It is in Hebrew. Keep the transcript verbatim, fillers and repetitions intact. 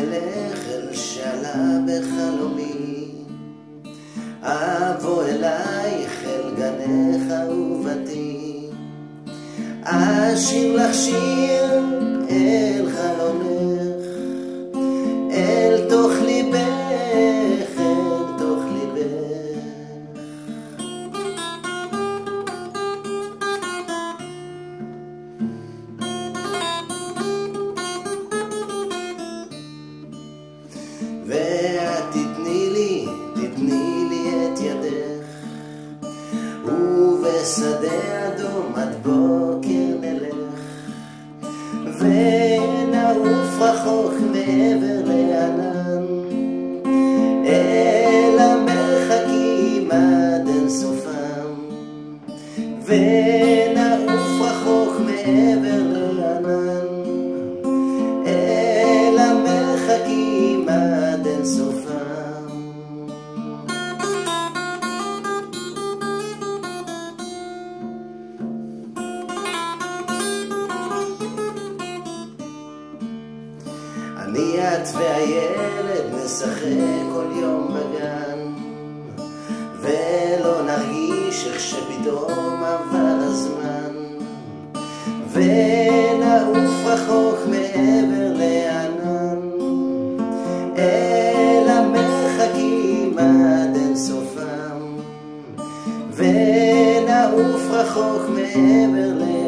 אלך אל שעלה בחלומי, אבוא אלייך אל גנך אהובתי, אשיר לך שיר אל חלומך, אל תוך ליבך, אל תוך ליבך. ואת תתני לי, תתני לי את ידך, ובשדה אדום עד בוקר נלך, ונעוף רחוק מעבר לענן, אל המרחקים עד אין סופם, ונעוף רחוק מעבר לענן, אל המרחקים עד אין סופם. אני את והילד נשחק כל יום בגן, ולא נרגיש איך שפתאום עבר הזמן, ונעוף רחוק מעבר לענן, אל המרחקים עד אין סופם, ונעוף רחוק מעבר לענן.